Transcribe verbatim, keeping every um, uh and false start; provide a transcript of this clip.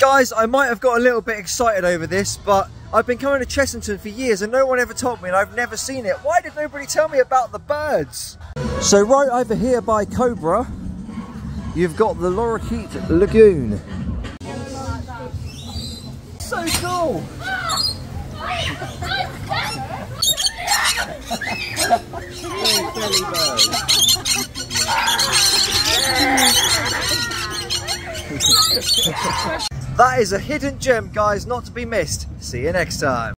Guys, I might have got a little bit excited over this, but I've been coming to Chessington for years and no one ever told me and I've never seen it. Why did nobody tell me about the birds? So right over here by Cobra, you've got the Lorikeet lagoon. So cool! That is a hidden gem, guys, not to be missed. See you next time.